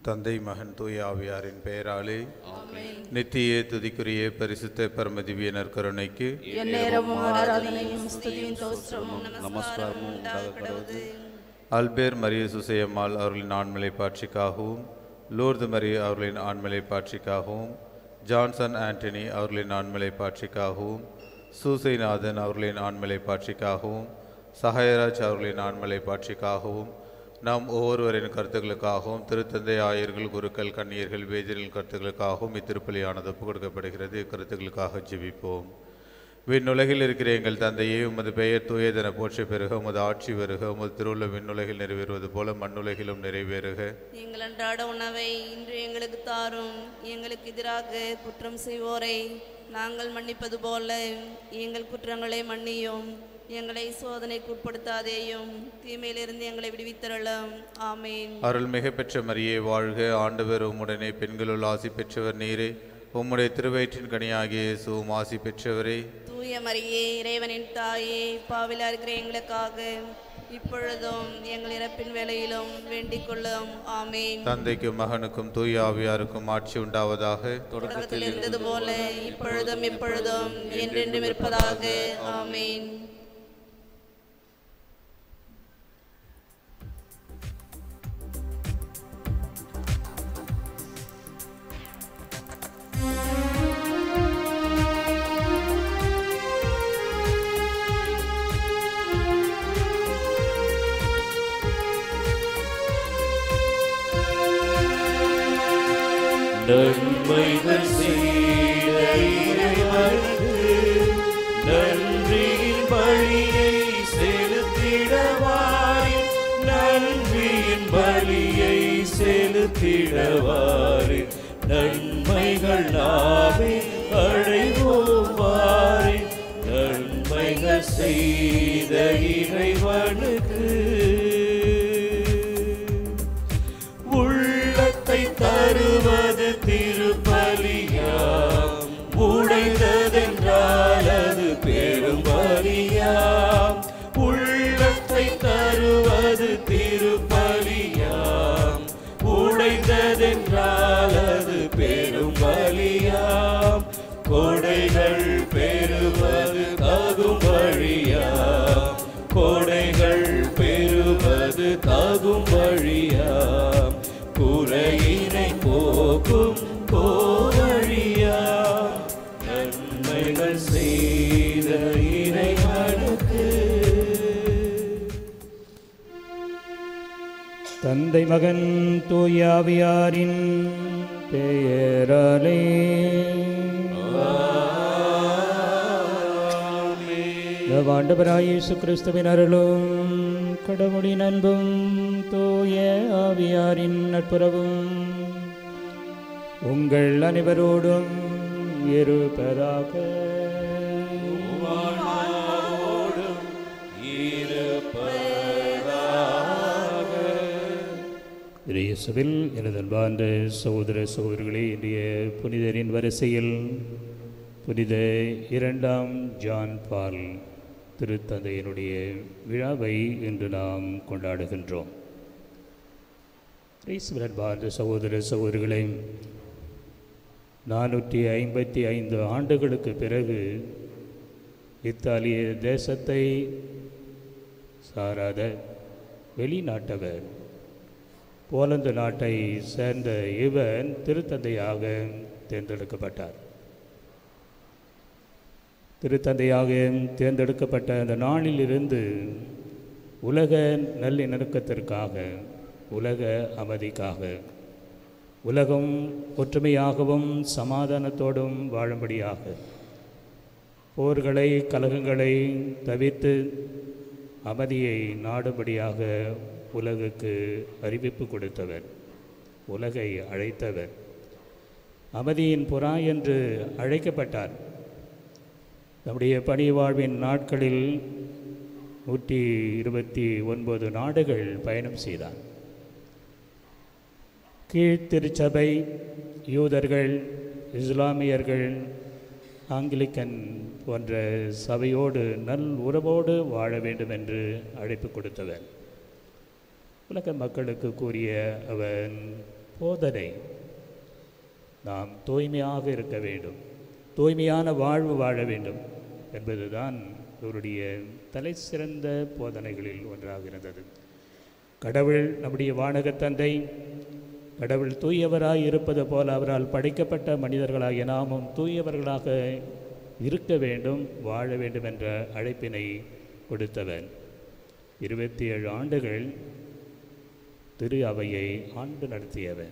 தந்தை மகன் தூய ஆவியாரின் பெயராலே நித்திய துதிக்குரிய பரிசுத்த பரம திவ்ய நற்கருணைக்கு அல்பேர் மரிய சுசையம்மாள் அவர்களின் ஆண்மலை பாட்சிக்காகவும், லூர்து மரிய அவர்களின் ஆண்மலை பாட்சிக்காகவும், ஜான்சன் ஆண்டனி அவர்களின் ஆண்மலை பாட்சிக்காகவும், சூசைநாதன் அவர்களின் ஆண்மலை பாட்சிக்காகவும், சகாயராஜ் அவர்களின் ஆண்மலை பாட்சிக்காகவும், நாம் ஒவ்வொருவரின் கருத்துக்களுக்காகவும், திருத்தந்தை ஆயர்கள், குருக்கள், கன்னியர்கள், வேதியர்கள் கருத்துக்களுக்காகவும் இத்திருப்பலியானது ஒப்புக் கொடுக்கப்படுகிறது. இக்கருத்துக்களுக்காக ஜெபிப்போம். விண்ணுலகில் இருக்கிற எங்கள் தந்தையே, உமது பெயர் தூயதென போற்றி பெறுக. உமது ஆட்சி வருக. உமது திருவுள்ள விண்ணுலகில் நிறைவேறுவது போல மண்ணுலகிலும் நிறைவேறுக. எங்கள் அன்றாட உணவை இன்று எங்களுக்கு தாரும். எங்களுக்கு எதிராக குற்றம் செய்வோரை நாங்கள் மன்னிப்பது போல எங்கள் குற்றங்களை மன்னியும். எங்களை சோதனைக்கு உட்படுத்தாதேயும், தீமையிலிருந்து எங்களை விடுவித்தருளும். ஆமேன். அருள்மிகு பெற்ற மரியே வாழ்க. ஆண்டவர் உம்முடனே, பெண்களுள் ஆசி பெற்றவர் நீரே. உம்முடைய திருவயிற்றின் கனியாகிய இயேசுவும் ஆசி பெற்றவரே. தூய மரியே, இறைவனின் தாயே, பாவிலா இருக்கிற எங்களுக்காக இப்பொழுதும் எங்கள் இறப்பின் வேளையிலும் வேண்டிக் கொள்ளும். ஆமேன். தந்தைக்கும் மகனுக்கும் தூய ஆவியாருக்கும் ஆட்சி உண்டாவதாக. தொடக்கத்தில் இருந்தது போல இப்பொழுதும் எப்பொழுதும் என்றென்றும் இருப்பதாக. ஆமேன். நன்மைகள் செய்த இறைவனுக்கு நன்றியின் பலியை செலுத்திடவாரி, நன்றியின் பலியை செலுத்திடவாரி, நன்மைகள் நாமே அடைவோம் வாரி, நன்மைகள் செய்த இறைவனுக்கு உள்ளத்தை தருவது திருப்பலியாம், உடைந்ததென்றால் அது பெரும் பலியாம். உள்ளத்தை தருவது திருப்பலியாம், உடைந்ததென்றால் அது பெரும் பலியாம். கொடைகள் பெறுவது தகும் வழியாம், கொடைகள் பெறுவது தகும் வழியாம். குறையினை போக்கும் கோவழியாம், நன்மைகள் செய்த இறைவனுக்கு. தந்தை மகன் தூய ஆவியாரின் பெயராலே ஆண்டவராகிய இயேசு கிறிஸ்துவின் அருளும் கடவுளின் அன்பும் தூய ஆவியாரின் நட்புறவும் உங்கள் அனைவரோடும் இருப்பதாக. இயேசுவில் எனது அன்பார்ந்த சகோதர சகோதரிகளே, இன்றைய புனிதரின் வரிசையில் புனித 2ஆம் ஜான் பால் திருத்தந்தையினுடைய விழாவை இன்று நாம் கொண்டாடுகின்றோம். இயேசுவில் அன்பார்ந்த சகோதர சகோதரிகளே, 455 ஆண்டுகளுக்கு பிறகு இத்தாலிய தேசத்தை சாராத வெளிநாட்டவர் போலந்து நாட்டை சேர்ந்த இவர் திருத்தந்தையாக தேர்ந்தெடுக்கப்பட்டார். திருத்தந்தையாக தேர்ந்தெடுக்கப்பட்ட அந்த நாளிலிருந்து உலக நல்லிணக்கத்திற்காக, உலக அமைதிக்காக, உலகம் ஒற்றுமையாகவும் சமாதானத்தோடும் வாழும்படியாக, போர்களை கலகங்களை தவிர்த்து அமைதியை நாடும்படியாக உலகுக்கு அறிவிப்பு கொடுத்தவர், உலகை அழைத்தவர், அமைதியின் புறா என்று அழைக்கப்பட்டார். நம்முடைய பணி வாழ்வின் நாட்களில் 129 நாடுகள் பயணம் செய்தார். கீழ்த்திருச்சபை, யூதர்கள், இஸ்லாமியர்கள், ஆங்கிலிக்கன் போன்ற சபையோடு நல் உறவோடு வாழ வேண்டும் என்று அழைப்பு கொடுத்தவர். உலக மக்களுக்கு கூறிய அவர் போதனை. நாம் தூய்மையாக இருக்க வேண்டும், தூய்மையான வாழ்வு வாழ வேண்டும் என்பதுதான் இவருடைய தலை சிறந்த போதனைகளில் ஒன்றாக இருந்தது. கடவுள் நம்முடைய வானகத் தந்தை, கடவுள் தூயவராய் இருப்பது போல அவரால் படைக்கப்பட்ட மனிதர்களாகிய நாமும் தூயவர்களாக இருக்க வேண்டும், வாழ வேண்டும் என்ற அழைப்பினை கொடுத்தவர். 27 ஆண்டுகள் திரு அவையை ஆண்டு நடத்தியவர்.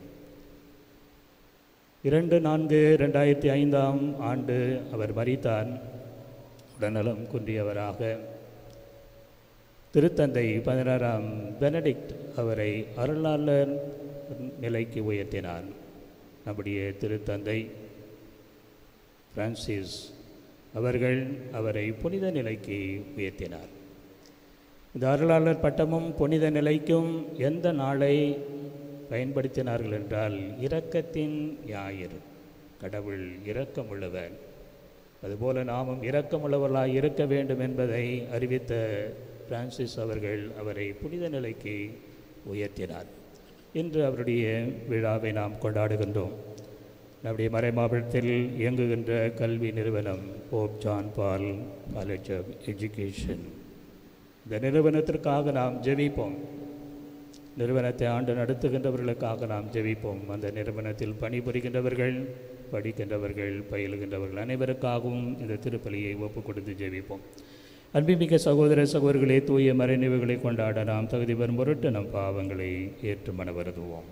2/4/2005 ஆண்டு அவர் மரித்தார். உடல்நலம் குன்றியவராக திருத்தந்தை 16ஆம் பெனடிக்ட் அவரை அருளாளர் நிலைக்கு உயர்த்தினார். நம்முடைய திருத்தந்தை பிரான்சிஸ் அவர்கள் அவரை புனித நிலைக்கு உயர்த்தினார். இந்த அருளாளர் பட்டமும் புனித நிலைக்கும் எந்த நாளை பயன்படுத்தினார்கள் என்றால் இரக்கத்தின் ஞாயிறு. கடவுள் இரக்கமுள்ளவர், அதுபோல நாமும் இரக்கமுள்ளவர்களாய் இருக்க வேண்டும் என்பதை அறிவித்த பிரான்சிஸ் அவர்கள் அவரை புனித நிலைக்கு உயர்த்தினார். இன்று அவருடைய விழாவை நாம் கொண்டாடுகின்றோம். நம்முடைய மறைமாவட்டத்தில் இயங்குகின்ற கல்வி நிறுவனம் Pope John Paul college of education, இந்த நிறுவனத்திற்காக நாம் ஜெபிப்போம். நிறுவனத்தை ஆண்டு நடத்துகின்றவர்களுக்காக நாம் ஜெபிப்போம். அந்த நிறுவனத்தில் பணிபுரிகின்றவர்கள், படிக்கின்றவர்கள், பயிலுகின்றவர்கள் அனைவருக்காகவும் இந்த திருப்பலியை ஒப்புக் கொடுத்து ஜெபிப்போம். அன்பிமிக்க சகோதர சகோதரிகளே, தூய மறைநினைவுகளை கொண்டாட நாம் தகுதி பெறும் பொருட்டு நம் பாவங்களை ஏற்று மனவருதுவோம்.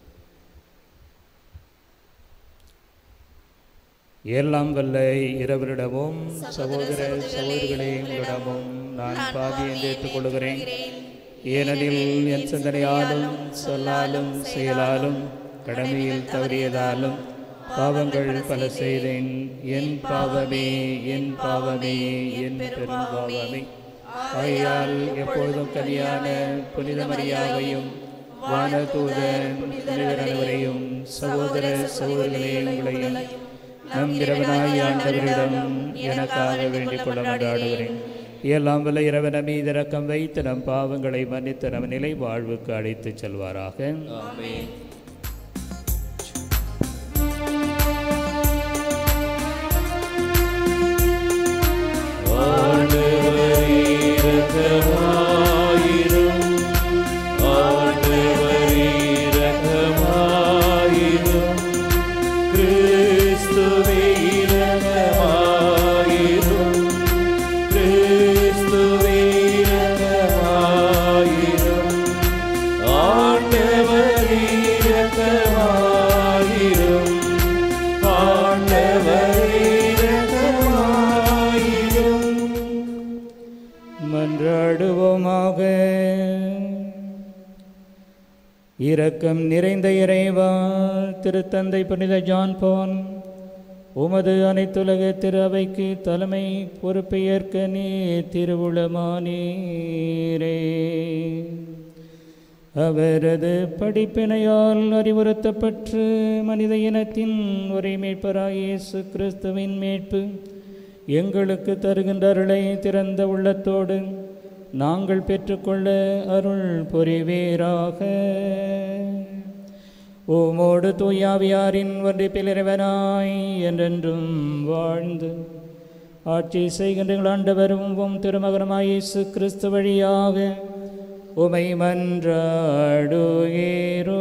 எல்லாம் வல்ல இறைவனிடமும் சகோதர சகோதரிகளே உங்களிடமும் நான் பாவியை ஏற்றுக்கொள்கிறேன். ஏனெனில் என் சிந்தனையாலும் சொல்லாலும் செயலாலும் கடமையில் தவறியதாலும் பாவங்கள் பல செய்தேன். என் பாவமே, என் பாவமே, என் பெரும் பாவமே. ஆகையால் எப்பொழுதும் கனியான புனித மரியாவையும் வானதூதன் புனிதர் அனைவரையும் சகோதர சகோதரிகளே உங்களையும் நம் இறைவனாய் ஆண்டவரிடம் எனக்காக வேண்டிக் கொள்ள மன்றாடுகிறேன். எல்லாம் வல்ல இறைவன் மீது இரக்கம் வைத்து நம் பாவங்களை மன்னித்து நம் நிலை வாழ்வுக்கு அழைத்து செல்வாராக. ஆமென். மன்றாடுவோமாக. இரக்கம் நிறைந்த இறைவா, திருத்தந்தை புனித ஜான் பால் உமது அனைத்துலக திரு அவைக்கு தலைமை பொறுப்பை ஏற்க நீ திருவுளமானீரே. அவரது படிப்பினையால் அறிவுறுத்தப்பட்டு மனித இனத்தின் ஒரே மீட்பராய் இயேசு கிறிஸ்துவின் மீட்பு எங்களுக்கு தருகின்ற அருளை திறந்த உள்ளத்தோடு நாங்கள் பெற்றுக்கொள்ள அருள் புரிவீராக. உமோடு தூயாவியாரின் ஒன்றிப்பில் இறைவனாய் என்றென்றும் வாழ்ந்து ஆட்சி செய்கின்ற ஆண்டவரும் உம் திருமகனுமாய் இயேசு கிறிஸ்து வழியாக உமை மன்றாடுகிறோ.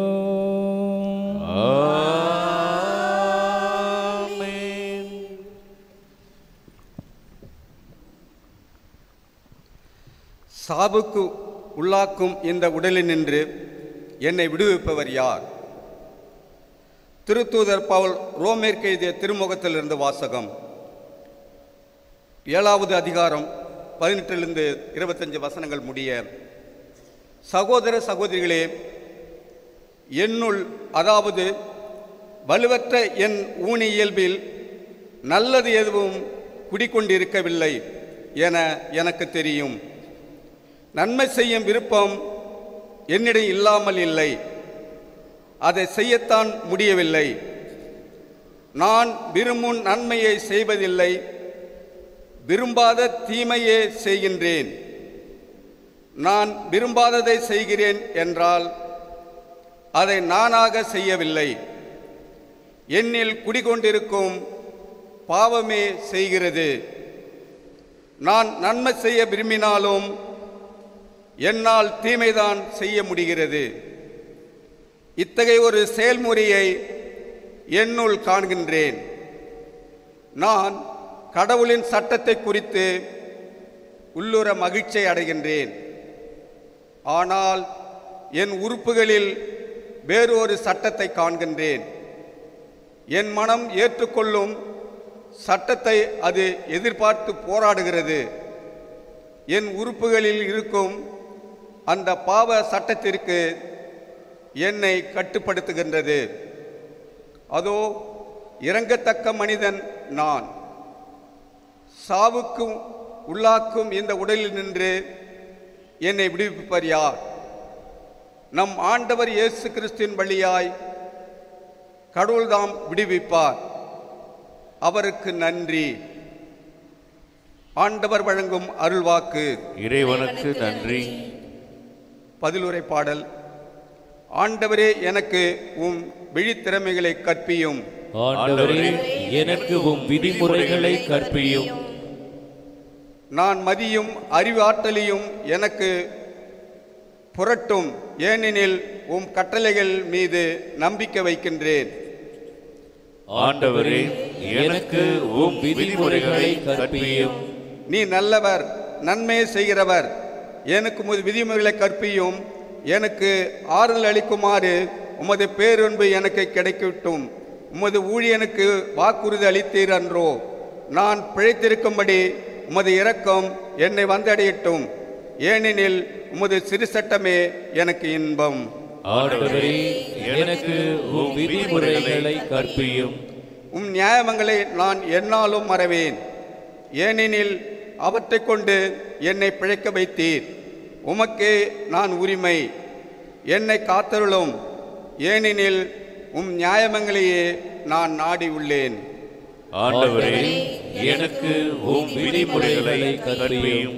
சாவுக்கு உள்ளாக்கும் இந்த உடலினின்று என்னை விடுவிப்பவர் யார்? திருத்தூதர் பவுல் ரோமேற்கு எழுதிய திருமுகத்திலிருந்து வாசகம். 7வது அதிகாரம் 18 25 வசனங்கள் முடிய. சகோதர சகோதரிகளே, என்னுள், அதாவது வலுவற்ற என் ஊனி இயல்பில் நல்லது எதுவும் குடிக்கொண்டிருக்கவில்லை என எனக்கு தெரியும். நன்மை செய்யும் விருப்பம் என்னிடம் இல்லாமல் இல்லை, அதை செய்யத்தான் முடியவில்லை. நான் விரும்பும் நன்மையை செய்வதில்லை, விரும்பாத தீமையே செய்கின்றேன். நான் விரும்பாததை செய்கிறேன் என்றால் அதை நானாக செய்யவில்லை. என்னில் குடிகொண்டிருக்கும் பாவமே செய்கிறது. நான் நன்மை செய்ய விரும்பினாலும் என்னால் தீமைதான் செய்ய முடிகிறது. இத்தகைய ஒரு செயல்முறையை என்னுள் காண்கின்றேன். நான் கடவுளின் சட்டத்தை குறித்து உள்ளுர மகிழ்ச்சி அடைகின்றேன். ஆனால் என் உறுப்புகளில் வேறொரு சட்டத்தை காண்கின்றேன். என் மனம் ஏற்றுக்கொள்ளும் சட்டத்தை அது எதிர்பார்த்து போராடுகிறது. என் உறுப்புகளில் இருக்கும் அந்த பாவ சட்டத்திற்கு என்னை கட்டுப்படுத்துகின்றது. அதோ இரங்கத்தக்க மனிதன் நான். சாவுக்கும் உள்ளாக்கும் இந்த உடலில் நின்று என்னை விடுவிப்பவர் யார்? நம் ஆண்டவர் இயேசு கிறிஸ்துவின் வழியாய் கடவுள்தாம் விடுவிப்பார். அவருக்கு நன்றி. ஆண்டவர் வழங்கும் அருள்வாக்கு. இறைவனுக்கு நன்றி. பதிலுரை பாடல். ஆண்டவரே எனக்கு உம் விழித்திறமைகளை கற்பியும். ஆண்டவரே எனக்கு உம் விதிமுறைகளை கற்பியும். நான் மதியும் அறிவாற்றலையும் எனக்கு புரட்டும். ஏனெனில் உம் கட்டளைகள் மீது நம்பிக்கை வைக்கின்றேன். ஆண்டவரே எனக்கு உம் விதிமுறைகளை கற்பியும். நீ நல்லவர், நன்மை செய்கிறவர். எனக்கு உமது விதிமுறைகளை கற்பியும். எனக்கு ஆறுதல் அளிக்குமாறு உமது பேரன்பு எனக்கு கிடைக்கட்டும். உமது ஊழியனுக்கு வாக்குறுதி அளித்தீர் அன்றோ? நான் பிழைத்திருக்கும்படி உமது இரக்கம் என்னை வந்தடையட்டும். ஏனெனில் உமது சிறு சட்டமே எனக்கு இன்பம். ஆண்டவரே எனக்கு உம் விதிமுறைகளை கற்பியும். உம் நியாயங்களை நான் எந்நாளும் மறவேன். ஏனெனில் அவற்றை கொண்டு என்னை பிழைக்க வைத்தீர். உமக்கே நான் உரிமை. என்னை காத்தருளும். ஏனெனில் உம் நியாயங்களையே நான் நாடி உள்ளேன். ஆண்டவரே எனக்கு உம் விதிமுறைகளை கற்பியும்.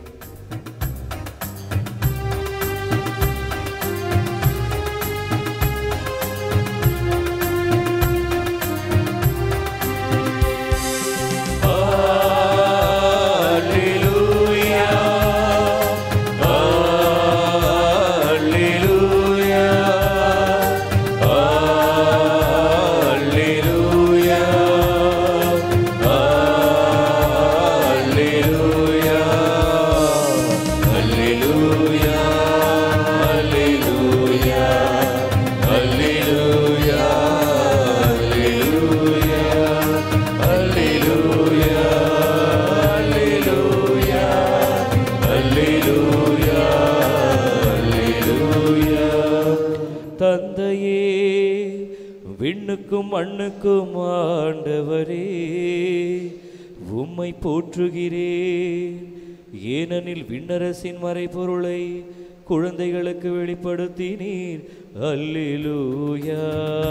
விண்ணுக்கும் மண்ணுக்கும் ஆண்டவரே உம்மை போற்றுகிறேன். ஏனெனில் விண்ணரசின் மறைபொருளை குழந்தைகளுக்கு வெளிப்படுத்தினீர். அல்லேலூயா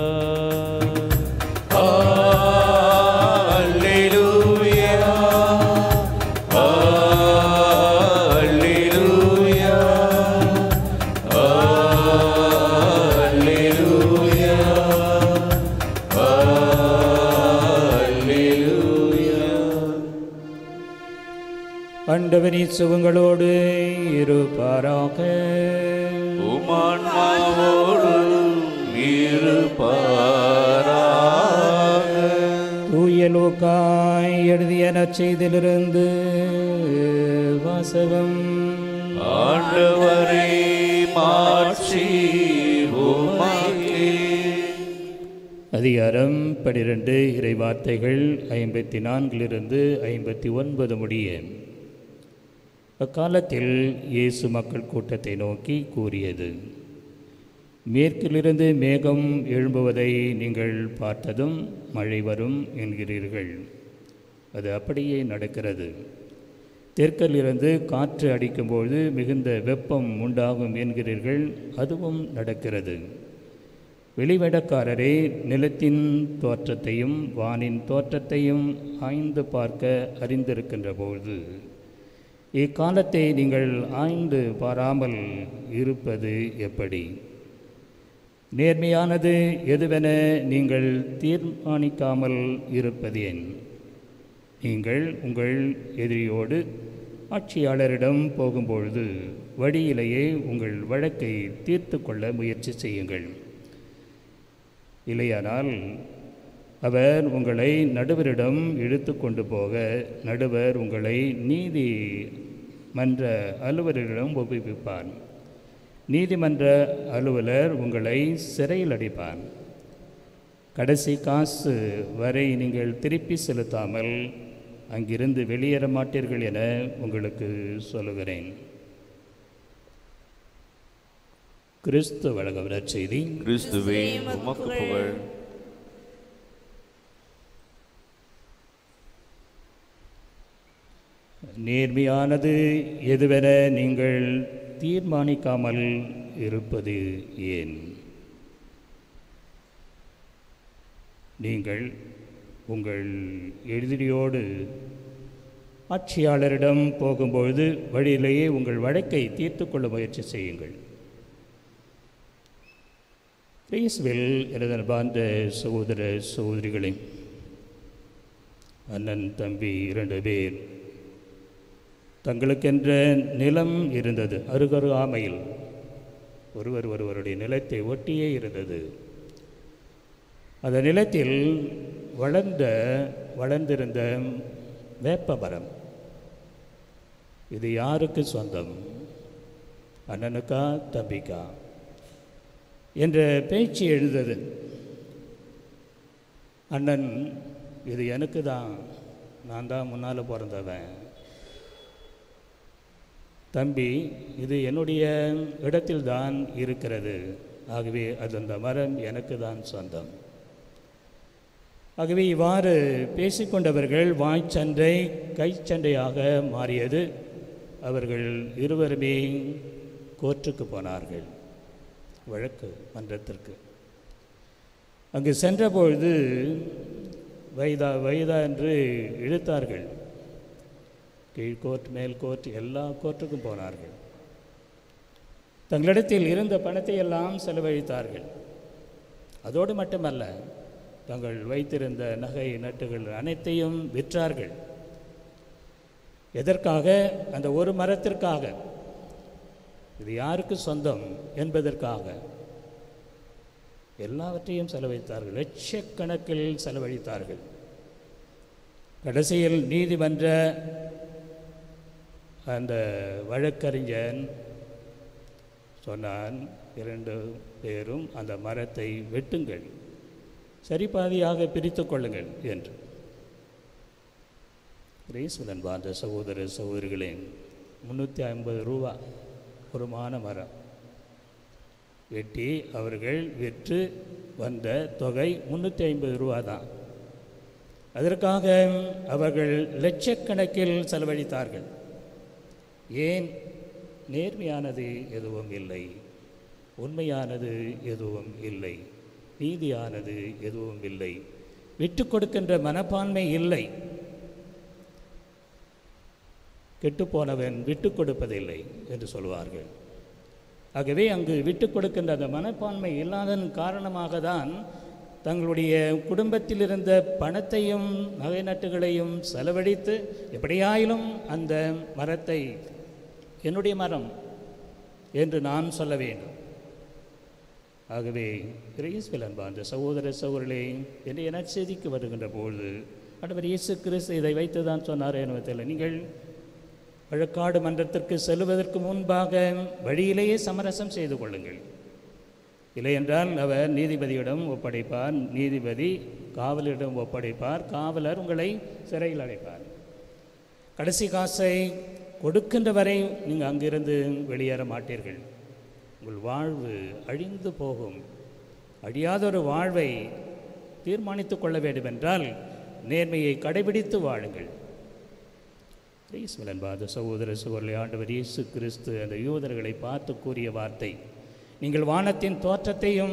அல்லேலூயா அல்லேலூயா ஆண்டவரே சுகங்களோடு இருப்பாராக. உமான்மாவோடும் இருப்பாராக. தூய லூக்காய் எழுதிய நற்செய்தியிலிருந்து வாசகம். ஆண்டவரே மாட்சி உமக்கே. அதிகாரம் 12 இறைவார்த்தைகள் 54 59 முடிய. அக்காலத்தில் இயேசு மக்கள் கூட்டத்தை நோக்கி கூறியது: மேற்கிலிருந்து மேகம் எழும்புவதை நீங்கள் பார்த்ததும் மழை வரும் என்கிறீர்கள். அது அப்படியே நடக்கிறது. தெற்கிலிருந்து காற்று அடிக்கும்போது மிகுந்த வெப்பம் உண்டாகும் என்கிறீர்கள். அதுவும் நடக்கிறது. வெளிவேடக்காரரே, நிலத்தின் தோற்றத்தையும் வானின் தோற்றத்தையும் ஆய்ந்து பார்க்க அறிந்திருக்கின்ற போது இக்காலத்தை நீங்கள் ஆய்ந்து பாராமல் இருப்பது எப்படி? நேர்மையானது எதுவென நீங்கள் தீர்மானிக்காமல் இருப்பது ஏன்? நீங்கள் உங்கள் எதிரியோடு ஆட்சியாளரிடம் போகும்பொழுது வழியிலேயே உங்கள் வழக்கை தீர்த்து கொள்ள முயற்சி செய்யுங்கள். இல்லையானால் அவர் உங்களை நடுவரிடம் இழுத்து கொண்டு போக நடுவர் உங்களை நீதிமன்ற அலுவலரிடம் ஒப்புவிப்பார். நீதிமன்ற அலுவலர் உங்களை சிறையில் அடைப்பார். கடைசி காசு வரை நீங்கள் திருப்பி செலுத்தாமல் அங்கிருந்து வெளியேற மாட்டீர்கள் என உங்களுக்கு சொல்லுகிறேன். கிறிஸ்து வழங்குகிற செய்தி. கிறிஸ்துவே உமக்கு புகழ். நேர்மையானது எதுவென நீங்கள் தீர்மானிக்காமல் இருப்பது ஏன்? நீங்கள் உங்கள் எதிரியோடு ஆட்சியாளரிடம் போகும்பொழுது வழியிலேயே உங்கள் வழக்கை தீர்த்து கொள்ள முயற்சி செய்யுங்கள். கிறிஸ்துவில் எனதன்பார்ந்த சகோதர சகோதரிகளே, அண்ணன் தம்பி 2 பேர் தங்களுக்கென்ற நிலம் இருந்தது. அருகருகாமையில் ஒருவருடைய நிலத்தை ஒட்டியே இருந்தது. அந்த நிலத்தில் வளர்ந்திருந்த வேப்ப மரம். இது யாருக்கு சொந்தம்? அண்ணனுக்கா தம்பிக்கா என்ற பேச்சு எழுந்தது. அண்ணன், இது எனக்கு தான், நான் தான் முன்னால் பிறந்தவன். தம்பி, இது என்னுடைய இடத்தில்தான் இருக்கிறது, ஆகவே அது அந்த மரம் எனக்கு தான் சொந்தம். ஆகவே இவ்வாறு பேசிக்கொண்டவர்கள் வாய்ச்சண்டை கைச்சண்டையாக மாறியது. அவர்கள் இருவருமே கோர்ட்டுக்கு போனார்கள், வழக்கு மன்றத்திற்கு. அங்கு சென்றபொழுது வைதா என்று இழுத்தார்கள். கீழ்கோர்ட், மேல் கோர்ட், எல்லா கோர்ட்டுக்கும் போனார்கள். தங்களிடத்தில் இருந்த பணத்தை எல்லாம் செலவழித்தார்கள். அதோடு மட்டுமல்ல, தங்கள் வைத்திருந்த நகை நட்டுகள் அனைத்தையும் விற்றார்கள். எதற்காக? அந்த ஒரு மரத்திற்காக. இது யாருக்கு சொந்தம் என்பதற்காக எல்லாவற்றையும் செலவழித்தார்கள். லட்சக்கணக்கில் செலவழித்தார்கள். கடைசியில் நீதிமன்ற அந்த வழக்கறிஞன் சொன்னான், 2 பேரும் அந்த மரத்தை வெட்டுங்கள், சரிபாதியாக பிரித்து கொள்ளுங்கள் என்று. கிறிஸ்துவின் வாழ்ந்த சகோதர சகோதரிகளே, 350 ரூபா ஒரு மான மரம் வெட்டி அவர்கள் விற்று வந்த தொகை 350 ரூபா தான். அதற்காக அவர்கள் லட்சக்கணக்கில் செலவழித்தார்கள். ஏன்? நேர்மையானது எதுவும் இல்லை, உண்மையானது எதுவும் இல்லை, நீதியானது எதுவும் இல்லை, விட்டு கொடுக்கின்ற மனப்பான்மை இல்லை. கெட்டுப்போனவன் விட்டு கொடுப்பதில்லை என்று சொல்வார்கள். ஆகவே அங்கு விட்டு கொடுக்கின்ற அந்த மனப்பான்மை இல்லாதன் காரணமாக தான் தங்களுடைய குடும்பத்தில் இருந்த பணத்தையும் நகை நட்டுகளையும் செலவழித்து எப்படியாயிலும் அந்த மரத்தை என்னுடைய மரம் என்று நான் சொல்ல வேண்டும். ஆகவே கிறிஸ்துவில் அன்பார்ந்த சகோதர சகோதரர்களே, என்று நற்செய்திக்கு வருகின்ற பொழுது ஆண்டவர் இயேசு கிறிஸ்து இதை வைத்து தான் சொன்னார் என்பதில்லை. நீங்கள் வழக்காடு மன்றத்திற்கு செல்வதற்கு முன்பாக வழியிலேயே சமரசம் செய்து கொள்ளுங்கள். இல்லை என்றால் அவர் நீதிபதியிடம் ஒப்படைப்பார், நீதிபதி காவலரிடம் ஒப்படைப்பார், காவலர் உங்களை சிறையில் அடைப்பார். கடைசி காசை கொடுக்கின்ற வரை நீங்கள் அங்கிருந்து வெளியேற மாட்டீர்கள். உங்கள் வாழ்வு அழிந்து போகும். அழியாத ஒரு வாழ்வை தீர்மானித்து கொள்ள வேண்டுமென்றால் நேர்மையை கடைபிடித்து வாழுங்கள். கிறிஸ்துவின் அன்பார்ந்த சகோதர சகோதரி, ஆண்டவர் இயேசு கிறிஸ்து அந்த யூதர்களை பார்த்து கூறிய வார்த்தை, நீங்கள் வானத்தின் தோற்றத்தையும்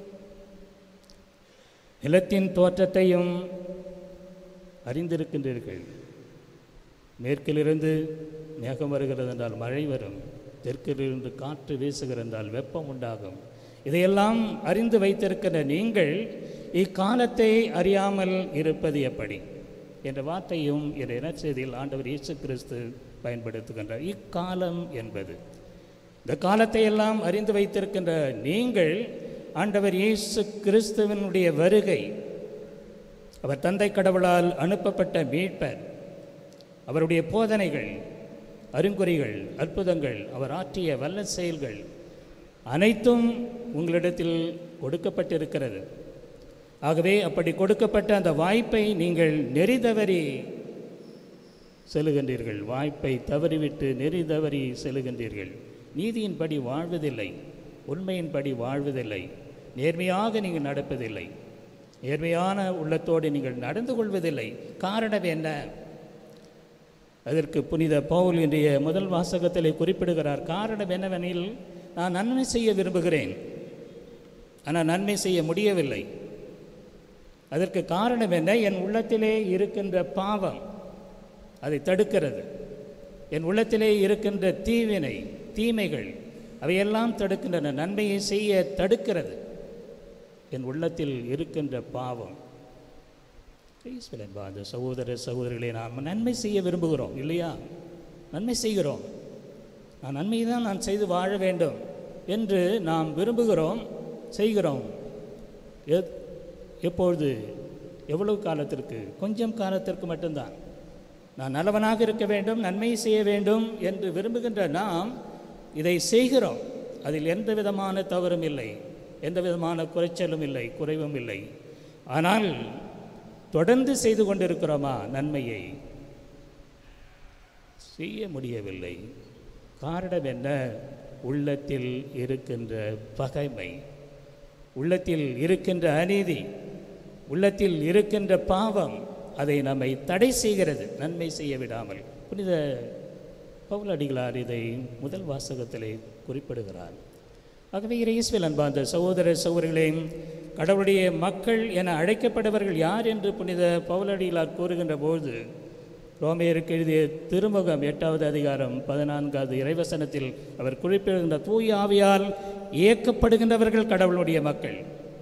நிலத்தின் தோற்றத்தையும் அறிந்திருக்கின்றீர்கள். மேற்கிலிருந்து மேகம் வருகிறது என்றால் மழை வரும், தெற்கிலிருந்து காற்று வீசுகிறது என்றால் வெப்பம் உண்டாகும். இதையெல்லாம் அறிந்து வைத்திருக்கிற நீங்கள் இக்காலத்தை அறியாமல் இருப்பது எப்படி என்ற வார்த்தையும் என்ற இனச்செய்தியில் ஆண்டவர் இயேசு கிறிஸ்து பயன்படுத்துகின்றார். இக்காலம் என்பது இந்த காலத்தை எல்லாம் அறிந்து வைத்திருக்கின்ற நீங்கள் ஆண்டவர் இயேசு கிறிஸ்துவனுடைய வருகை, அவர் தந்தை கடவுளால் அனுப்பப்பட்ட மீட்பர், அவருடைய போதனைகள், அருங்குறிகள், அற்புதங்கள், அவர் ஆற்றிய வல்ல செயல்கள் அனைத்தும் உங்களிடத்தில் கொடுக்கப்பட்டிருக்கிறது. ஆகவே அப்படி கொடுக்கப்பட்ட அந்த வாய்ப்பை நீங்கள் நெறி தவறி செல்லுகின்றீர்கள். வாய்ப்பை தவறிவிட்டு நெறி தவறி செல்லுகின்றீர்கள். நீதியின்படி வாழ்வதில்லை, உண்மையின்படி வாழ்வதில்லை, நேர்மையாக நீங்கள் நடப்பதில்லை, நேர்மையான உள்ளத்தோடு நீங்கள் நடந்து கொள்வதில்லை. காரணம் என்ன? அதற்கு புனித பவுல் இன்றைய முதல் வாசகத்திலே குறிப்பிடுகிறார். காரணம் என்னவெனில், நான் நன்மை செய்ய விரும்புகிறேன், ஆனால் நன்மை செய்ய முடியவில்லை. அதற்கு காரணம் என்ன? என் உள்ளத்திலே இருக்கின்ற பாவம் அதை தடுக்கிறது. என் உள்ளத்திலே இருக்கின்ற தீவினை, தீமைகள் அவையெல்லாம் தடுக்கின்றன. நன்மையை செய்ய தடுக்கிறது என் உள்ளத்தில் இருக்கின்ற பாவம். அந்த சகோதர சகோதரிகளை நாம் நன்மை செய்ய விரும்புகிறோம் இல்லையா? நன்மை செய்கிறோம். நான் நன்மையை தான் நான் செய்து வாழ வேண்டும் என்று நாம் விரும்புகிறோம், செய்கிறோம். எப்பொழுது? எவ்வளவு காலத்திற்கு? கொஞ்சம் காலத்திற்கு மட்டும்தான். நான் நல்லவனாக இருக்க வேண்டும், நன்மை செய்ய வேண்டும் என்று விரும்புகின்ற நாம் இதை செய்கிறோம். அதில் எந்த விதமான தவறும் இல்லை, எந்த விதமான குறைச்சலும் இல்லை, குறைவும் இல்லை. ஆனால் தொடர்ந்து செய்து கொண்டிருக்கிறோமா? நன்மையை செய்ய முடியவில்லை. காரணம் என்ன? உள்ளத்தில் இருக்கின்ற பகைமை, உள்ளத்தில் இருக்கின்ற அநீதி, உள்ளத்தில் இருக்கின்ற பாவம் அதை நம்மை தடை செய்கிறது, நன்மை செய்ய விடாமல். புனித பவுல் அடிகளார் இதை முதல் வாசகத்திலே குறிப்பிடுகிறார். ஆகவே இயேசுவில் அன்பார்ந்த சகோதர சகோதரிகளையும் கடவுளுடைய மக்கள் என அழைக்கப்படுபவர்கள் யார் என்று புனித பவுல் அடிகளார் கூறுகின்ற போது, ரோமையருக்கு எழுதிய திருமுகம் 8வது அதிகாரம் 14வது இறைவசனத்தில் அவர் குறிப்பிடுகின்ற தூய ஆவியால் இயக்கப்படுகின்றவர்கள் கடவுளுடைய மக்கள்.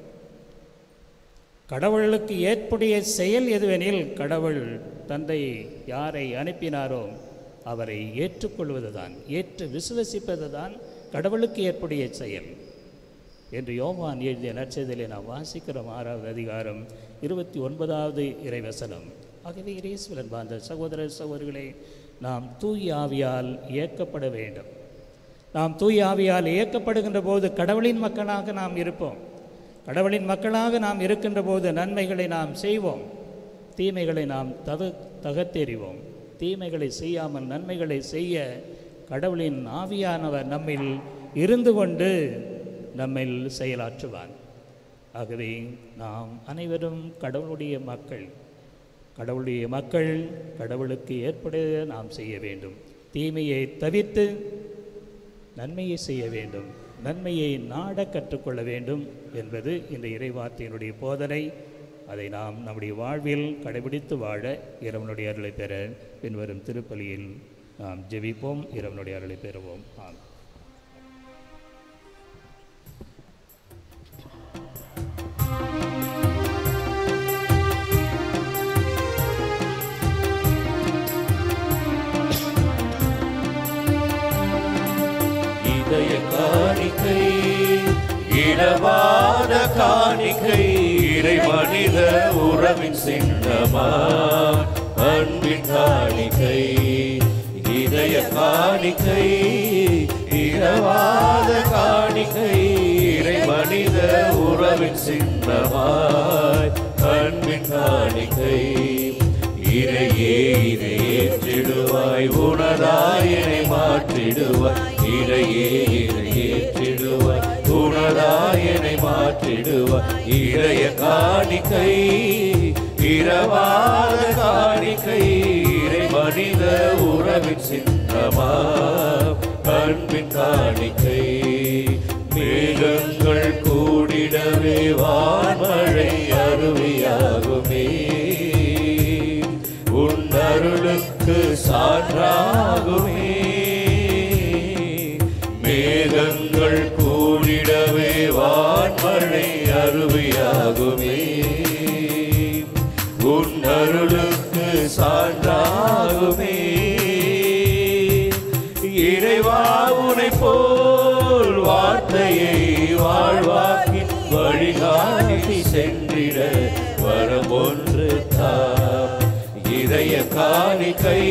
கடவுளுக்கு ஏற்புடைய செயல் எதுவெனில், கடவுள் தந்தை யாரை அனுப்பினாரோ அவரை ஏற்றுக்கொள்வது தான், ஏற்று விசுவசிப்பது தான் கடவுளுக்கு ஏற்புடைய செயல் என்று யோவான் எழுதிய நற்செய்தியிலே நாம் வாசிக்கிறோம். 6வது அதிகாரம் 29வது இறைவசனம். ஆகவே இயேசுவில் அன்பார்ந்த சகோதர சகோதரிகளே, நாம் தூய ஆவியால் இயக்கப்பட வேண்டும். நாம் தூய ஆவியால் இயக்கப்படுகின்ற போது கடவுளின் மக்களாக நாம் இருப்போம். கடவுளின் மக்களாக நாம் இருக்கின்ற போது நன்மைகளை நாம் செய்வோம், தீமைகளை நாம் தகர்த்தெறிவோம். தீமைகளை செய்யாமல் நன்மைகளை செய்ய கடவுளின் ஆவியானவர் நம்மில் இருந்து கொண்டு நம்மில் செயலாற்றுவார். ஆகவே நாம் அனைவரும் கடவுளுடைய மக்கள். கடவுளுடைய மக்கள் கடவுளுக்கு ஏற்பட நாம் செய்ய வேண்டும். தீமையை தவிர்த்து நன்மையை செய்ய வேண்டும், நன்மையை நாட கற்றுக்கொள்ள வேண்டும் என்பது இந்த இறைவார்த்தையினுடைய போதனை. அதை நாம் நம்முடைய வாழ்வில் கடைபிடித்து வாழ இறைவனுடைய அருளை பெற பின்வரும் திருப்பலியில் நாம் ஜெபிப்போம், இறைவனுடைய அருளை பெறுவோம். ஆம். இதய காணிக்கை, இடவாத காணிக்கை, இறை மனித உறவின் சின்னமா அன்பின் காணிக்கை. இதய காணிக்கை, இடவாத காணிக்கை, இறை மனித உறவின் சின்னமாய் அன்பின் காணிக்கை. இறையே இதை ஏற்றிடுவாய், உணராயனை மாற்றிடுவாய். இறையே இதை ஏற்றிடுவாய், உணராயனை மாற்றிடுவாய். இறைய காணிக்கை, இரவாத காணிக்கை, இறை மனித உறவின் சின்னமா அன்பின் காணிக்கை. மேகங்கள் கூடிடவே வான்மழை அருவியாகுமே, உன்னருளுக்கு சான்றாகுமே. மேகங்கள் கூடிடவே வான்மழை அருவியாகுமே. உன் அருளுக்கு சான்றாகுமே. இறைவா உனை போல் வார்த்தையை வாழ்வாக்கி வழிகாட்டி சென்றிட வரம் ஒன்று தாம். இதய காணிக்கை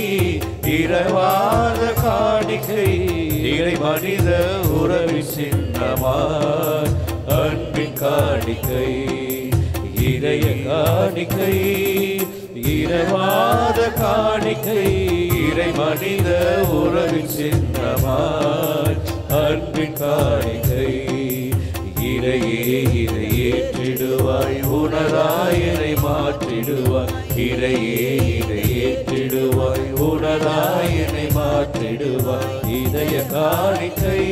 இரவாத காணிக்கை இறை மனித உறவின் சின்னமாய் அன்பின் காணிக்கை. இதய காணிக்கை இரவாத காணிக்கை இறை மனித உறவின் சின்னமாய் அன்பின் காணிக்கை. இறையே இதை ஏற்றிடுவாய் உணராயனை மாற்றிடுவாய். இறையே இதை ஏற்றிடுவாய் உணராயனை மாற்றிடுவாய். இதய காணிக்கை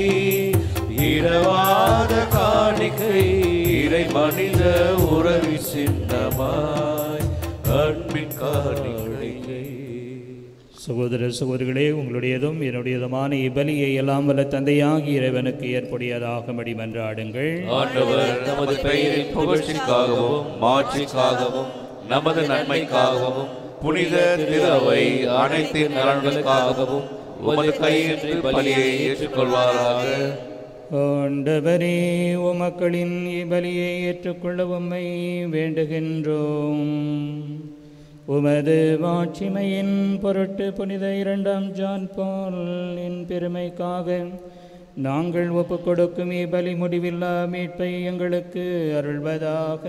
இரவாத காணிக்கை இறை மனித உறவி சின்னமாய் அன்பின் காணிக்கை. சகோதர சகோதரிகளே, உங்களுடையதும் என்னுடையதுமான இப்பலியை எல்லாம் வல்ல தந்தையாகி இறைவனுக்கு ஏற்புடையதாகும்படி மன்றாடுங்கள். ஆண்டவர் நமது பெயரின் புகழ்ச்சிக்காகவும் மாட்சிக்காகவும் நமது நன்மைக்காகவும் புனித திரு அவை அனைத்தின் நலன்களுக்காகவும் உமது கையின்றி பலியை ஏற்றுக்கொள்வாராக. ஆண்டவரே, உமக்களின் இப்பலியை ஏற்றுக்கொள்ள உம்மை வேண்டுகின்றோம். உமது மாட்சிமையின் பொருட்டு புனித 2ஆம் ஜான் பாலின் பெருமைக்காக நாங்கள் ஒப்புக் கொடுக்கும் இப்பலி முடிவில்லா மீட்பை எங்களுக்கு அருள்வதாக.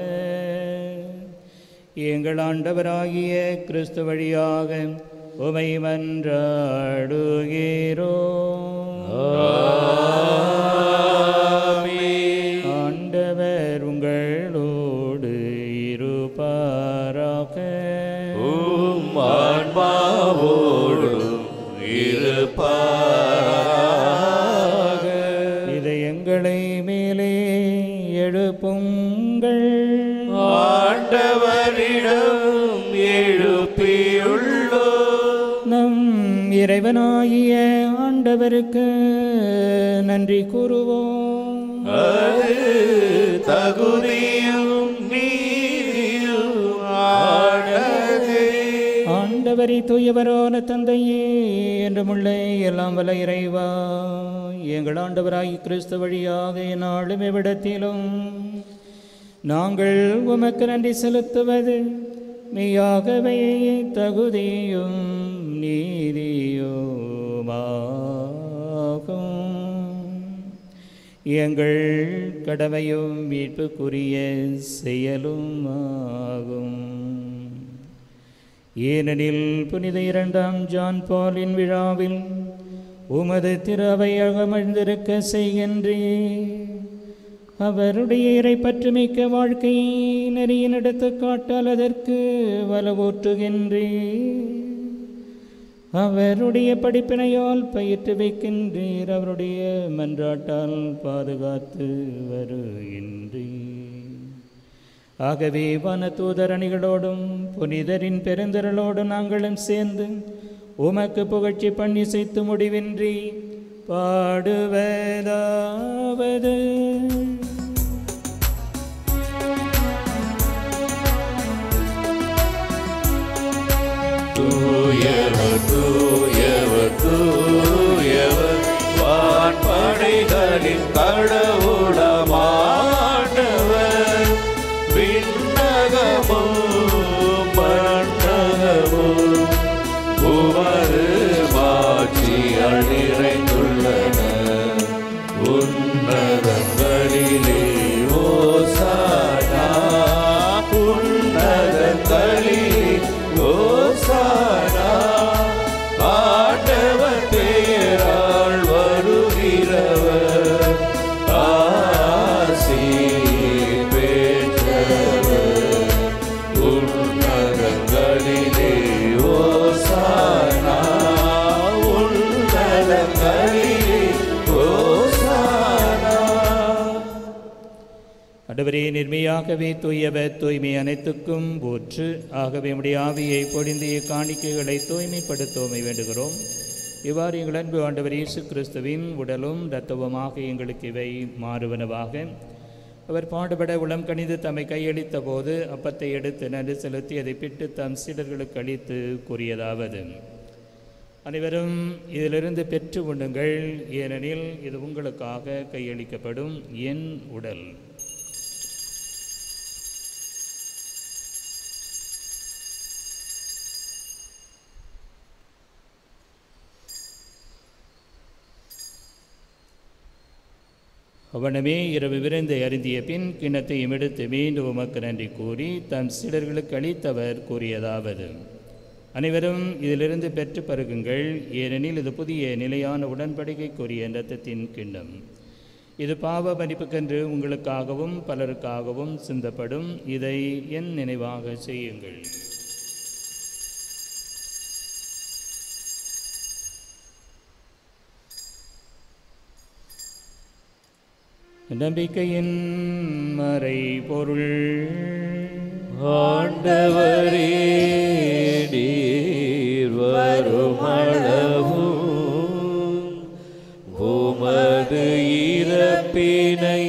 எங்கள் ஆண்டவராகிய கிறிஸ்து வழியாக உமை மன்றாடுகிறோம். ஆண்டவர் உங்களோடு இருப்பாராக. ஆன்மாவோடும் இருப்பாராக. இதயங்களை மேலே எழுப்புங்கள். ஆண்டவரிடம் எழுப்பியுள்ளோ. நம் இறைவனாகிய ஆண்டவருக்கு நன்றி கூறுவோம். அது தகுதியும் நீதியும் ஆனதே. ஆண்டவரை தூயவரான தந்தையே என்றுமுள்ள எல்லாம் வல்ல இறைவா, எங்கள் ஆண்டவராகி கிறிஸ்து வழியாக நாளும் எவ்விடத்திலும் நாங்கள் உமக்கு நன்றி செலுத்துவது மெய்யாகவே தகுதியும் நீதியுமாகும். எங்கள் கடமையும் மீட்புக்குரிய செயலும் ஆகும். ஏனெனில் புனித 2ஆம் ஜான் பாலின் விழாவில் உமது திரு அவை அகமழ்ந்திருக்க செய்கின்றீர். அவருடைய இறை பற்றுமிக்க வாழ்க்கையை நெறியின் எடுத்துக்காட்டால் அதற்கு வலுவூற்றுகின்றீர். அவருடைய படிப்பினையால் பயிற்று வைக்கின்றீர். அவருடைய மன்றாட்டால் பாதுகாத்து வருகின்றீர். ஆகவே வனதூதர் அணிகளோடும் புனிதரின் பெருந்திரளோடும் நாங்களும் சேர்ந்து உமக்கு புகழ்ச்சி பண்ணி செய்து முடிவின்றி பாடுவதாவது. தூயவர் தூயவர் தூயவர் வான்படைகளின் கடவுளமானவர். விண்ணகமும் மண்ணகமும் உமது மாட்சியால் நிறைந்துள்ளன. உன்னதங்களிலே ஓசானா. உன்னதங்களிலே ஓசானா. ஆண்டவர் பெயரால் வருகிறவர் ஆசி பெற்றவர். உன்னதங்களிலே ஓசானா. உன்னதங்களிலே ஓசானா. ஆண்டவரே, நிர்மையாகவே தூயவர், தூய்மை அனைத்துக்கும் ஊற்று. ஆகவே உம்முடைய ஆவியை பொழிந்து காணிக்கைகளை தூய்மைப்படுத்தோமை வேண்டுகிறோம். இவ்வாறு எங்கள் அன்பு ஆண்டவர் இயேசு கிறிஸ்துவின் உடலும் இரத்தவுமாக எங்களுக்கு இவை மாறுவனவாக. அவர் பாடுபட உளம் கனிந்து தம்மை கையளித்த போது அப்பத்தை எடுத்து நன்றி செலுத்தி அதை பிட்டு தம் சீடர்களுக்கு அளித்து கூறியதாவது: அனைவரும் இதிலிருந்து பெற்று உண்ணுங்கள், ஏனெனில் இது உங்களுக்காக கையளிக்கப்படும் என் உடல். அவனமே இரவு விரைந்து அருந்திய பின் கிண்ணத்தையும் எடுத்து மீண்டும் உமக்கு நன்றி கூறி தம் சீடர்களுக்கு அளித்தவர் கூறியதாவது: அனைவரும் இதிலிருந்து பெற்று பருகுங்கள், ஏனெனில் இது புதிய நிலையான உடன்படிக்கைக்குரிய இரத்தத்தின் கிண்ணம். இது பாவ மன்னிப்புக்கென்று உங்களுக்காகவும் பலருக்காகவும் சிந்தப்படும். இதை என் நினைவாக செய்யுங்கள். நம்பிக்கையின் மறை பொருள். ஆண்டவரே, நீர் வருமளவும் உமது இறப்பினை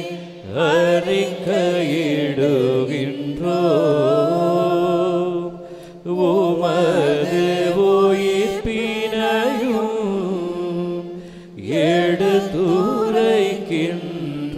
அறிக்கையிடுகின்றோம், உமது உயிர்ப்பினையும் எடுத்துரைக்கின்றோம்.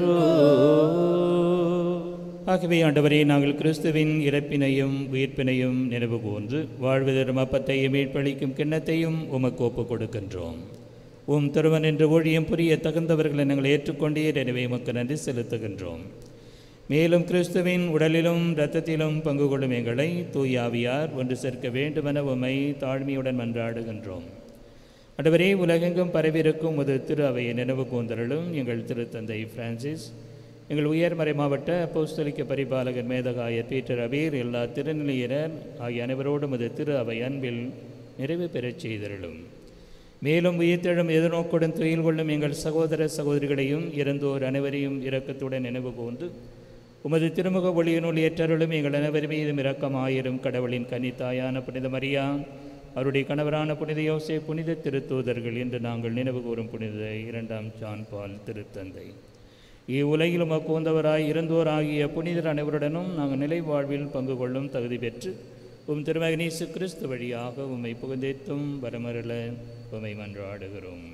ஆகவே ஆண்டவரே, நாங்கள் கிறிஸ்துவின் இறப்பினையும் உயிர்ப்பினையும் நினைவு கூர்ந்து வாழ்வதரும் அப்பத்தையும் மீட்பளிக்கும் கிண்ணத்தையும் உமக்கு ஒப்புக் கொடுக்கின்றோம். உம் திருவன் என்ற ஊழியம் புரிய தகுந்தவர்களை நாங்கள் ஏற்றுக்கொண்டீர், எனவே உமக்கு நன்றி செலுத்துகின்றோம். மேலும் கிறிஸ்துவின் உடலிலும் இரத்தத்திலும் பங்கு கொள்ளும் எங்களை தூயாவியார் ஒன்று சேர்க்க வேண்டுமென உம்மை தாழ்மையுடன் மன்றாடுகின்றோம். ஆண்டவரே, உலகெங்கும் பரவியிருக்கும் ஒரு திரு அவையை நினைவு கூர்ந்தருளும். எங்கள் திருத்தந்தை பிரான்சிஸ், எங்கள் உயர்மறை மாவட்ட அப்போஸ்தலிக்க பரிபாலகர் மேதகாயர் பீட்டர் அபீர், எல்லா திருநிலையினர் ஆகிய அனைவரோடும் அது திரு அவை அன்பில் நிறைவு பெறச் செய்தருளும். மேலும் உயிர்த்தெழும் எதிர்நோக்குடன் துயில் கொள்ளும் எங்கள் சகோதர சகோதரிகளையும் இறந்தோர் அனைவரையும் இரக்கத்துடன் நினைவு கூர்ந்து உமது திருமுக ஒளியினுள் ஏற்றருளும். எங்கள் அனைவர் மீதும் இரக்கமாயிரும். கடவுளின் கன்னித்தாயான புனித மரியா, அவருடைய கணவரான புனித யோசே, புனித திருத்தூதர்கள் என்று நாங்கள் நினைவு கூறும் புனித 2ஆம் ஜான் பால் திருத்தந்தை, இவ்வுலகிலும் அக்கூந்தவராய் இருந்தோர் ஆகிய புனிதர் அனைவருடனும் நாங்கள் நிலை வாழ்வில் பங்கு கொள்ளும் தகுதி பெற்று உம் திருமகன் இயேசு கிறிஸ்து வழியாக உம்மை புகழ்ந்தேத்தும் வரமருள உம்மை மன்றாடுகிறோம்.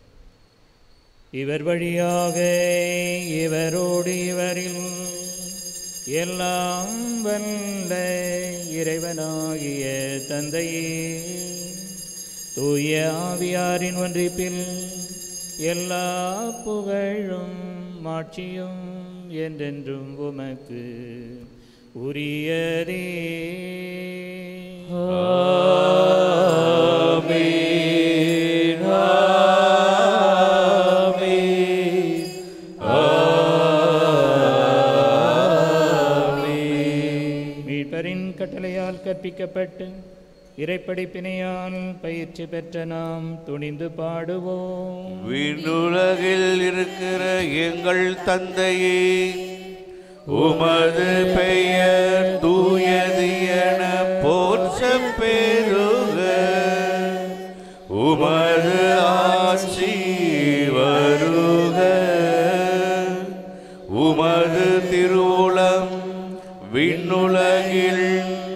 இவர் வழியாக இவரோடு இவரில் எல்லாம் வல்ல இறைவனாகிய தந்தையே, தூய ஆவியாரின் ஒன்றிப்பில் எல்லா புகழும் மாட்சியும் என்றென்றும் உமக்கு உரியதே. ஆமென், ஆமென், ஆமென். மீட்பரின் கட்டளையால் கற்பிக்கப்பட்டு இறைப்படிப்பினையால் பயிற்சி பெற்ற நாம் துணிந்து பாடுவோம். விண்ணுலகில் இருக்கிற எங்கள் தந்தையே, உமது பெயர் தூயது என போற்றப் பெறுக. உமது ஆட்சி வருக. உமது திருவுளம் விண்ணுலகில்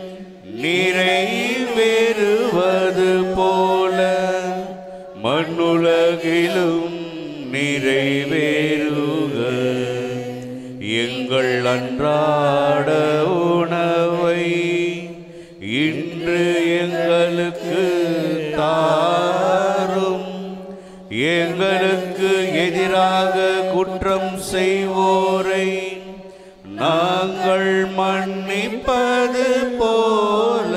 நிறைவேறுவது போல மண்ணுலகிலும் நிறைவேறுக. எங்கள் அன்றாட உணவை இன்று எங்களுக்கு தாரும். எங்களுக்கு எதிராக குற்றம் செய்வோரை நாங்கள் மன்னிப்பது போல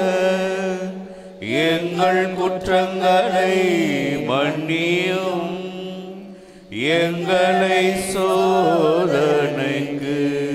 எங்கள் குற்றங்களை மன்னியும். எங்களை சோதனைக்கு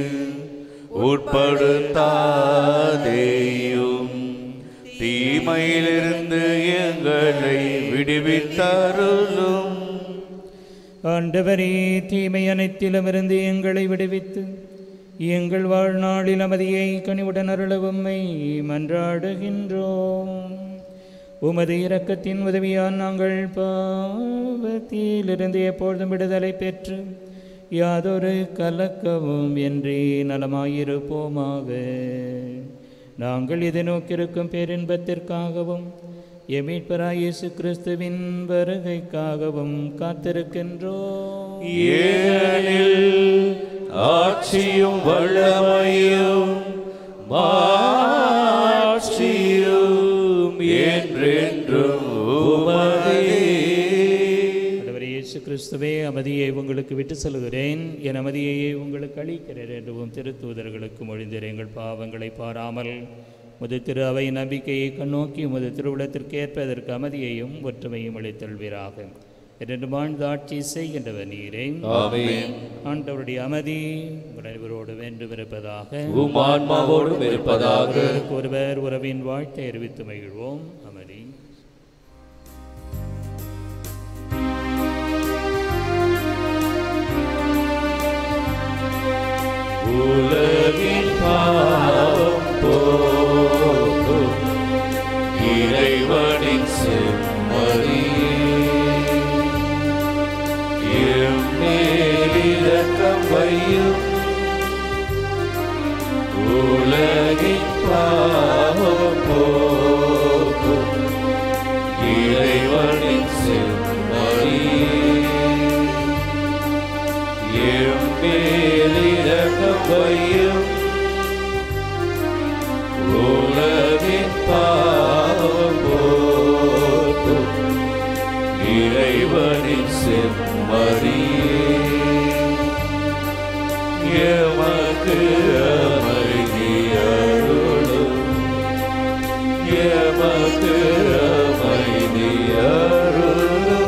உட்படுத்தாதேயும், தீமையிலிருந்து எங்களை விடுவித்தருளும். ஆண்டவரே, தீமை அனைத்திலுமிருந்து எங்களை விடுவித்து எங்கள் வாழ்நாளில் அமைதியை கனிவுடன் அருள உம்மை மன்றாடுகின்றோம். உமது இரக்கத்தின் உதவியால் நாங்கள் பாவத்திலிருந்து எப்பொழுதும் விடுதலை பெற்று யாதொரு கலக்கமும் இன்றி நலமாயிருப்போமாக. நாங்கள் இதை நோக்கியிருக்கும் பேரின்பத்திற்காகவும் எமீட்பராய் இயேசு கிறிஸ்துவின் வருகைக்காகவும் காத்திருக்கின்றோம். ஏனெனில் ஆட்சியும் வல்லமையும் மாட்சியும் என்றென்றும் உமதே. ஆண்டவரே இயேசு கிறிஸ்துவே, அமைதியை உங்களுக்கு விட்டு செல்கிறேன், என் அமைதியை உங்களுக்கு அளிக்கிறேன் என்றும் திருத்தூதர்களுக்கு மொழிந்தேன். எங்கள் பாவங்களை பாராமல் முது திரு அவை நம்பிக்கையை கண்ணோக்கி முது திருவுளத்திற்கு ஏற்பதற்கு அமைதியையும் ஒற்றுமையும் அளித்தல்வீராக. என்று வாழ்ந்து ஆட்சி செய்கின்றவர் நீரே. ஆண்டவருடைய அமைதி உங்கள் அனைவரோடு வேண்டும் இருப்பதாக, உம் ஆன்மாவோடும் இருப்பதாக. ஒருவர் உறவின் வாழ்த்தை அறிவித்து மகிழ்வோம். அமைதி. உலகின் பாவம் போக்கும் இறைவனின் செம்மறியே, எம்மேல் இரக்கம் வையும். உலகின் பாவம் போக்கும் இறைவனின் செம்மறியே, எம்மேல் இரக்கம் வையும். உலகின் பாவம் போக்கும் இறைவனின் செம்மறியே, எமக்கு அமைதி அருளும். எமக்கு அமைதி அருளும்.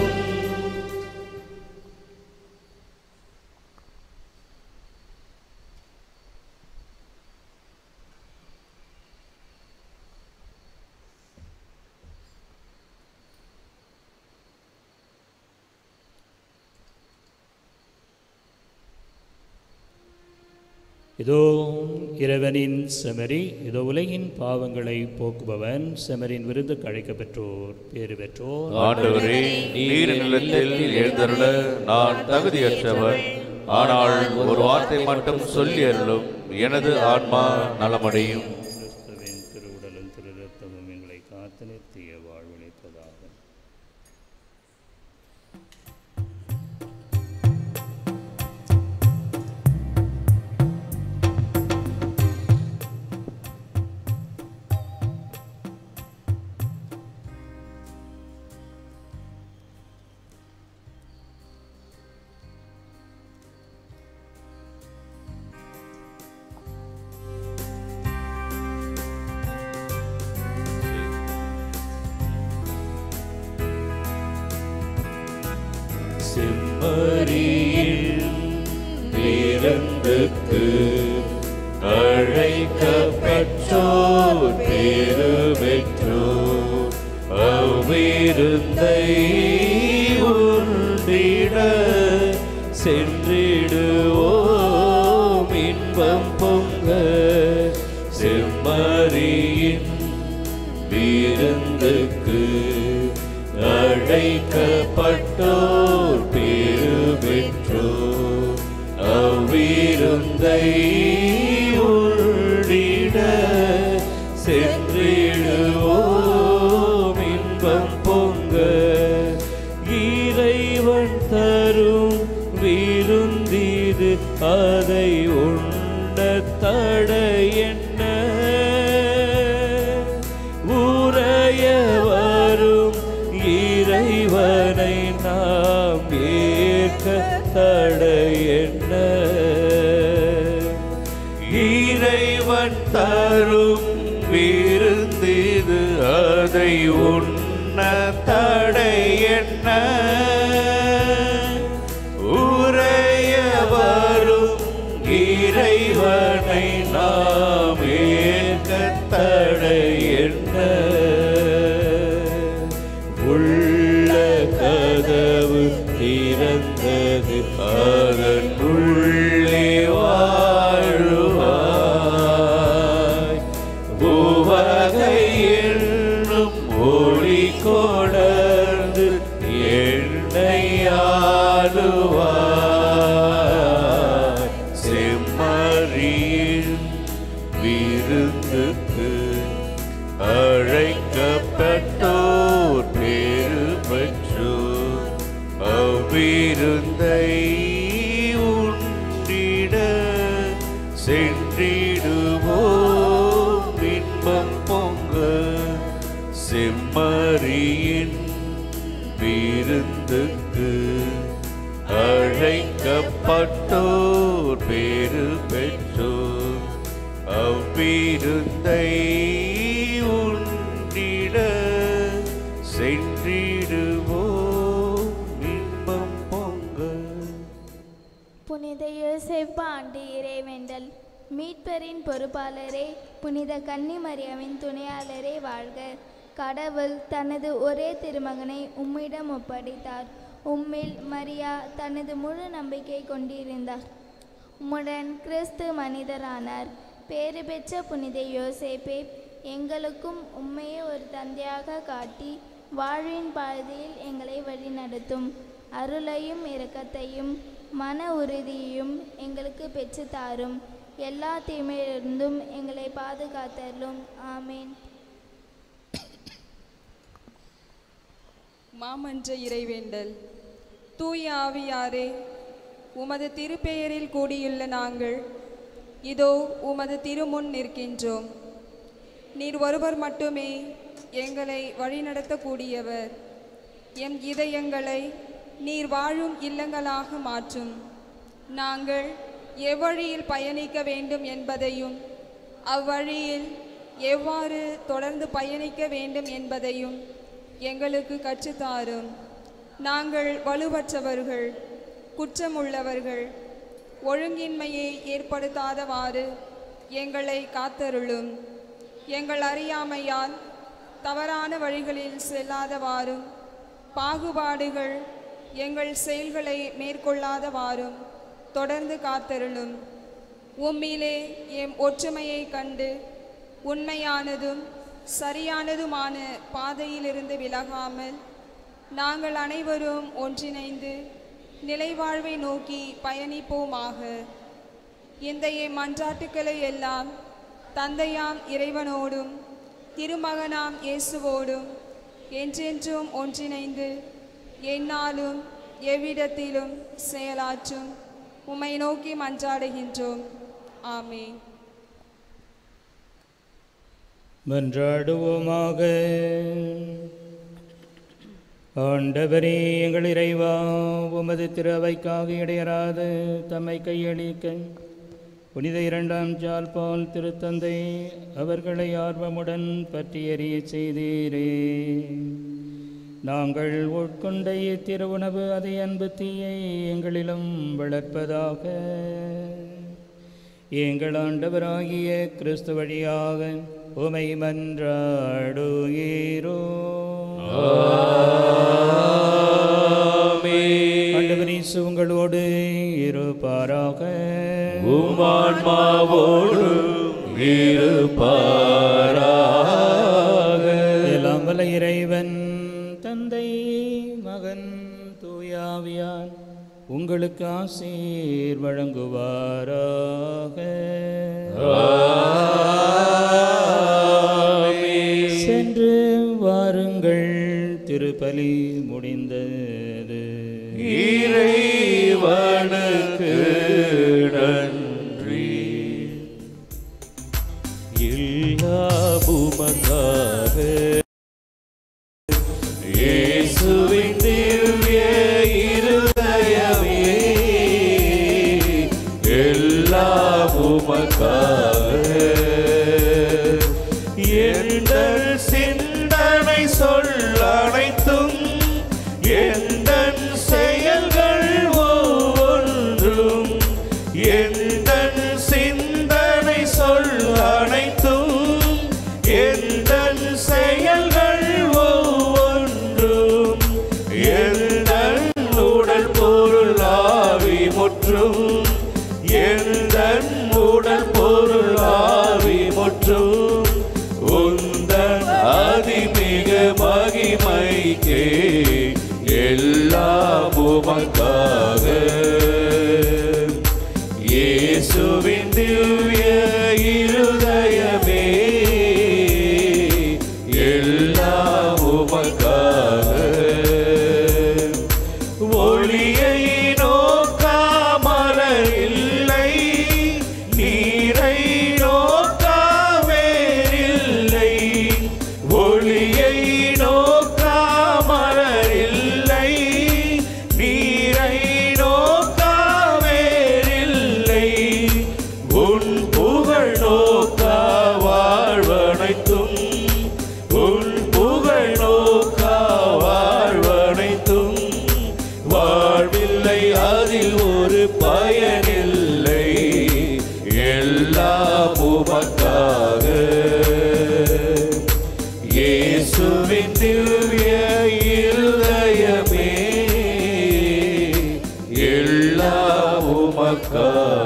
இதோ இறைவனின் செமரி, இதோ உலகின் பாவங்களை போக்குபவன். செமரின் விருந்துக்கு அழைக்கப்பெற்றோர் பேறு பெற்றோர். ஆண்டவரே, நீர் நிலத்தில் எழுந்தருள நான் தகுதியற்றவர். ஆனால் ஒரு வார்த்தை மட்டும் சொல்லி அருளும், எனது ஆன்மா நலமடையும். கிறிஸ்துவின் திருவுடலும் திரு இரத்தமும் எங்களை காத்து நிறுத்திய வாழ்வளிப்பதாக. செம்மறியின் விருந்துக்கு அழைக்கப்பெற்றோர் பேறு பெற்றோர். அவ்விருந்தை உண்டிட சென்றிடுவோம் இன்பம் பொங்க. செம்மறியின் விருந்துக்கு அழைக்கப்பட்டோர் பேறு பெற்றோர். அவ்விருந்தை உண்டிட சென்றிடுவோம் இன்பம் பொங்க. இறைவன் தரும் விருந்திது அதை உண்ண தடை என்ன? உரைய வரும் இறைவனை நாம் ஏற்க தடை என்ன? இறைவன் தரும் விருந்திது அதை உண்ண தடை என்ன? உரைய வரும் இறைவனை நாம் ஏற்க தடை என்ன? உள்ள கதவு திறந்தது, அதன் உள்ளே வாழுவாய். உவகை என்னும் ஒளி சென்றிடுவோம் இன்பம் பொங்க செம்மறியின் விருந்துக்கு அழைக்கப்பட்டோர் பேறு பெற்றோர் அவ்விருந்தை உண்டிட சென்றிடுவோம் இன்பம் பொங்க. புனித யோசேப்பு ஆண்டு இறைவேண்டல். மீட்பரின் பொறுப்பாளரே, புனித கன்னிமரியாவின் துணையாளரே வாழ்க. கடவுள் தனது ஒரே திருமகனை உம்மிடம் ஒப்படைத்தார். உம்மில் மரியா தனது முழு நம்பிக்கை கொண்டிருந்தார். உம்முடன் கிறிஸ்து மனிதரானார். பேறு பெற்ற புனித யோசேப்பே, எங்களுக்கும் உம்மையே ஒரு தந்தையாக காட்டி வாழ்வின் பாதையில் எங்களை வழிநடத்தும். அருளையும் இரக்கத்தையும் மன உறுதியையும் எங்களுக்கு பெற்றுத்தாரும். எல்லா தீமையிலிருந்தும் எங்களை பாதுகாத்தருளும். ஆமேன். மாமன்ற இறைவேண்டல். தூய ஆவியாரே, உமது திருப்பெயரில் கூடியுள்ள நாங்கள் இதோ உமது திருமுன் நிற்கின்றோம். நீர் ஒருவர் மட்டுமே எங்களை வழிநடத்தக்கூடியவர். எம் இதயங்களை நீர் வாழும் இல்லங்களாக மாற்றும். நாங்கள் எவ்வழியில் பயணிக்க வேண்டும் என்பதையும் அவ்வழியில் எவ்வாறு தொடர்ந்து பயணிக்க வேண்டும் என்பதையும் எங்களுக்கு கற்றுத்தாரும். நாங்கள் வலுவற்றவர்கள், குற்றமுள்ளவர்கள், ஒழுங்கின்மையை ஏற்படுத்தாதவாறு எங்களை காத்தருளும். எங்கள் அறியாமையால் தவறான வழிகளில் செல்லாதவாறும் பாகுபாடுகள் எங்கள் செயல்களை மேற்கொள்ளாதவாறும் தொடர்ந்து காத்தருளும். உம்மிலே எம் ஒற்றுமையை கண்டு உண்மையானதும் சரியானதுமான பாதையிலிருந்து விலகாமல் நாங்கள் அனைவரும் ஒன்றிணைந்து நிலைவாழ்வை நோக்கி பயணிப்போமாக. இந்த எம் மன்றாட்டுக்களை எல்லாம் தந்தையாம் இறைவனோடும் திருமகனாம் இயேசுவோடும் என்றென்றும் ஒன்றிணைந்து எந்நாளும் எவ்விடத்திலும் செயலாற்றும் உம்மை நோக்கி மன்றாடுகின்றோம். ஆமென். மன்றாடுவோமாக. ஆண்டவரே, எங்கள் இறைவா, உமது திரு அவைக்காக இடையராது தம்மை கையளிக்க புனித 2ஆம் ஜான் பால் திருத்தந்தை அவர்களை ஆர்வமுடன் பற்றி எறிய செய்தீரே. நாங்கள் உட்கொண்ட இத்திரு உணவு அதை அன்பு தீயை எங்களிலும் வளர்ப்பதாக. எங்கள் ஆண்டவராகிய கிறிஸ்து வழியாக உமை மன்றாடுகிறோ. ஆண்டவர் இயேசு உங்களோடு இருப்பாராக. உம் ஆன்மாவோடு இருப்பாராக. எல்லாம் வல்ல இறைவன் தந்தை, மகன், தூயாவியான் உங்களுக்கு ஆசீர் வழங்குவாராக. சென்று வாருங்கள், திருப்பலி முடிந்தது. இறைவனுக்கு நன்றி. எல்லாம் உமக்காக இயேசுவின் திவ்ய இருதயமே, எல்லாம் உமக்காக எங்கள் சிந்தனை சொல் அனைத்தும் எங்கள் செயல்கள் ஒவ்வொன்றும் எங்கள் சிந்தனை சொல் அனைத்தும் எங்கள் செயல்கள் ஒவ்வொன்றும் எங்கள் உடல் பொருள் ஆவி முற்றும் எங்கள் உடல் பொருள் ஆவி முற்றும் உந்தன் அதிமிக மகிமைக்கே எல்லாம் உமக்காக. இயேசுவின் திவ்ய இருதயமே, எல்லாம் உமக்காக. ஒளியை நோக்காமல் இல்லை, நீ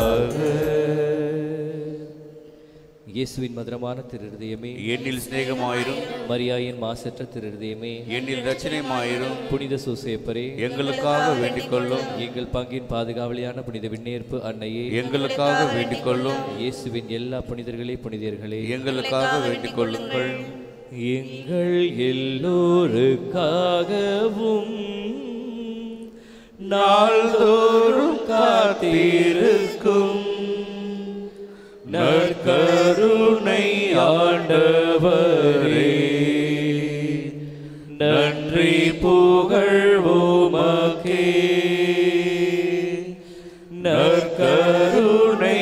இயேசுவின் மதுரமான திருஹிருதயமே, என்னில் சிநேகமாயிரும். மரியாயின் மாசற்ற திருஹிருதயமே, என்னில் இரட்சணியமாயிரும். புனித சூசேப்பரே, எங்களுக்காக வேண்டிக் கொள்ளும். எங்கள் பங்கின் பாதுகாவலியான புனித விண்ணேற்பு அன்னையே, எங்களுக்காக வேண்டிக் கொள்ளும். இயேசுவின் எல்லா புனிதர்களே புனிதர்களே, எங்களுக்காக வேண்டிக் கொள்ளுங்கள். எங்கள் எல்லோருக்காகவும் நாள்தோறும் காத்திருக்கும் நற்கருணை ஆண்டவரே, நன்றி புகழ்வோமக்கே. நற்கருணை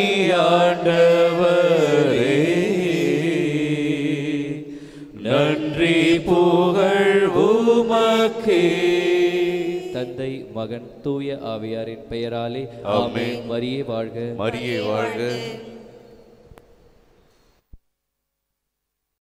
ஆண்டவரே, நன்றி புகழ்வோமக்கே. தந்தை, மகன், தூய ஆவியாரின் பெயராலே ஆமென். மரியே வாழ்க, மரியே வாழ்க.